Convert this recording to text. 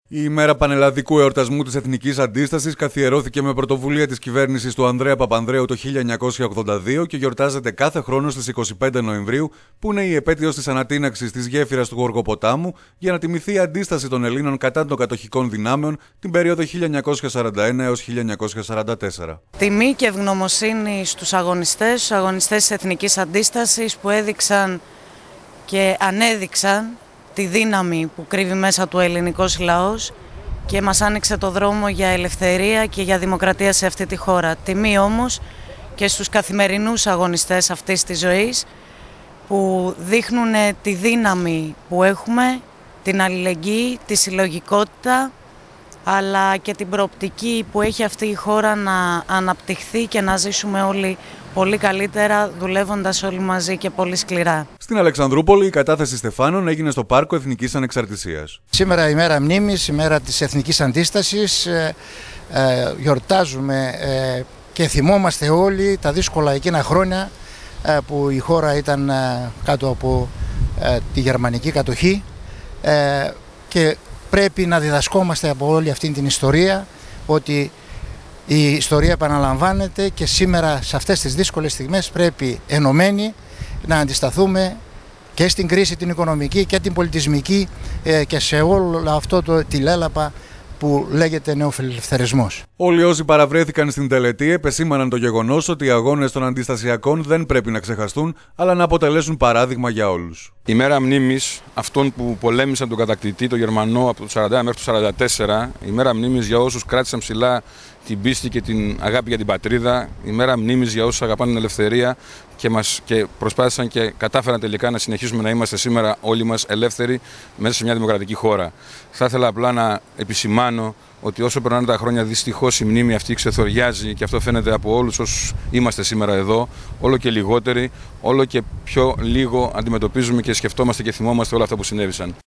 Η ημέρα πανελλαδικού εορτασμού της Εθνικής Αντίστασης καθιερώθηκε με πρωτοβουλία της κυβέρνησης του Ανδρέα Παπανδρέου το 1982 και γιορτάζεται κάθε χρόνο στις 25 Νοεμβρίου, που είναι η επέτειος της ανατείναξης της γέφυρας του Γοργοποτάμου, για να τιμηθεί η αντίσταση των Ελλήνων κατά των κατοχικών δυνάμεων την περίοδο 1941 έως 1944. Τιμή και ευγνωμοσύνη στους αγωνιστές της Εθνικής Αντίστασης που έδειξαν και ανέδειξαν τη δύναμη που κρύβει μέσα του ελληνικός λαός και μας άνοιξε το δρόμο για ελευθερία και για δημοκρατία σε αυτή τη χώρα. Τιμή όμως και στους καθημερινούς αγωνιστές αυτής της ζωής που δείχνουν τη δύναμη που έχουμε, την αλληλεγγύη, τη συλλογικότητα, αλλά και την προοπτική που έχει αυτή η χώρα να αναπτυχθεί και να ζήσουμε όλοι πολύ καλύτερα, δουλεύοντας όλοι μαζί και πολύ σκληρά. Στην Αλεξανδρούπολη η κατάθεση στεφάνων έγινε στο Πάρκο Εθνικής Ανεξαρτησίας. Σήμερα η μέρα μνήμης, η μέρα της Εθνικής Αντίστασης, γιορτάζουμε και θυμόμαστε όλοι τα δύσκολα εκείνα χρόνια που η χώρα ήταν κάτω από τη γερμανική κατοχή και πρέπει να διδασκόμαστε από όλη αυτή την ιστορία ότι η ιστορία επαναλαμβάνεται και σήμερα σε αυτές τις δύσκολες στιγμές πρέπει ενωμένοι να αντισταθούμε και στην κρίση την οικονομική και την πολιτισμική και σε όλο αυτό το τηλέλαπα που λέγεται νεοφιλελευθερισμός. Όλοι όσοι παραβρέθηκαν στην τελετή επεσήμαναν το γεγονός ότι οι αγώνες των αντιστασιακών δεν πρέπει να ξεχαστούν, αλλά να αποτελέσουν παράδειγμα για όλους. Η μέρα μνήμης αυτών που πολέμησαν τον κατακτητή, τον Γερμανό, από το 1941 μέχρι το 1944, η μέρα μνήμης για όσους κράτησαν ψηλά την πίστη και την αγάπη για την πατρίδα, η μέρα μνήμης για όσους αγαπάνε την ελευθερία και προσπάθησαν και κατάφεραν τελικά να συνεχίσουμε να είμαστε σήμερα όλοι μας ελεύθεροι μέσα σε μια δημοκρατική χώρα. Θα ήθελα απλά να επισημάνω ότι όσο περνάνε τα χρόνια, δυστυχώς η μνήμη αυτή ξεθοριάζει και αυτό φαίνεται από όλους όσους είμαστε σήμερα εδώ. Όλο και λιγότεροι, όλο και πιο λίγο αντιμετωπίζουμε και σκεφτόμαστε και θυμόμαστε όλα αυτά που συνέβησαν.